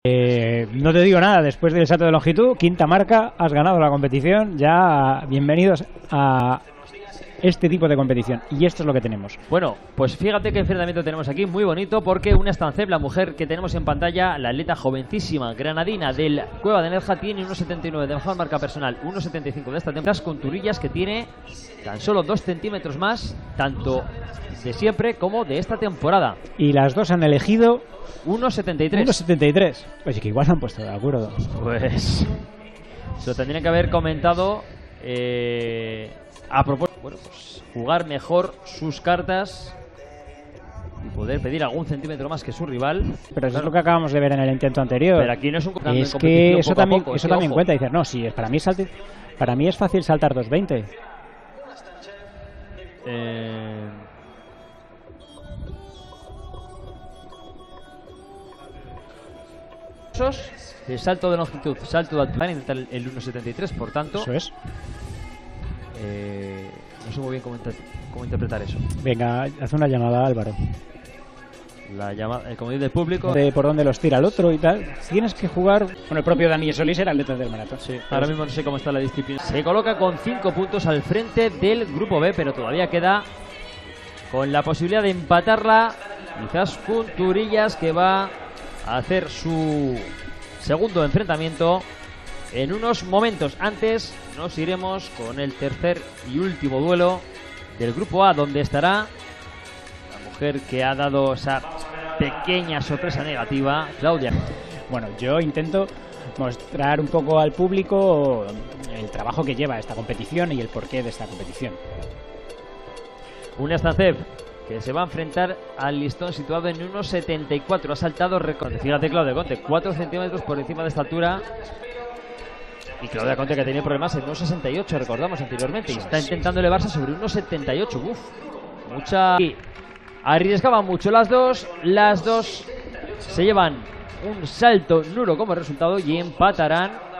No te digo nada, después del salto de longitud, quinta marca, has ganado la competición, ya bienvenidos a este tipo de competición, y esto es lo que tenemos. Bueno, pues fíjate qué enfrentamiento tenemos aquí, muy bonito, porque una Stancep, la mujer que tenemos en pantalla, la atleta jovencísima, granadina del Cueva de Nerja, tiene 1,79 de mejor marca personal, 1,75 de esta temporada, con turillas que tiene tan solo 2 centímetros más, tanto de siempre como de esta temporada. Y las dos han elegido 1,73. 1,73. Oye, que igual se han puesto de acuerdo. Pues se lo tendrían que haber comentado a propósito. Bueno, pues jugar mejor sus cartas y poder pedir algún centímetro más que su rival. Pero eso es lo que acabamos de ver en el intento anterior. Pero aquí no es un es que eso también, poco, eso también cuenta. Dices, no, sí, para mí es fácil saltar 2,20. El salto de longitud, salto de altura, intentar el 1,73, por tanto. Eso es. No sé muy bien cómo interpretar eso. Venga, haz una llamada, Álvaro. La llamada, el comodín del público. De por dónde los tira el otro y tal. Tienes que jugar con el propio Dani Solís, era atleta del maratón. Sí, ahora mismo no sé cómo está la disciplina. Se coloca con 5 puntos al frente del grupo B, pero todavía queda con la posibilidad de empatarla. Quizás con Turillas, que va a hacer su segundo enfrentamiento en unos momentos. Antes nos iremos con el tercer y último duelo del grupo A, donde estará la mujer que ha dado esa pequeña sorpresa negativa, Claudia. Bueno, yo intento mostrar un poco al público el trabajo que lleva esta competición y el porqué de esta competición. Un Stancep que se va a enfrentar al listón situado en 1,74. Ha saltado récord. Fíjate, Claudia Conte, 4 centímetros por encima de esta altura. Y Claudia Conte, que tenía problemas en 1,68, recordamos anteriormente. Y está intentando elevarse sobre 1,78. Uf, mucha. Y arriesgaban mucho las dos. Las dos se llevan un salto nulo como resultado y empatarán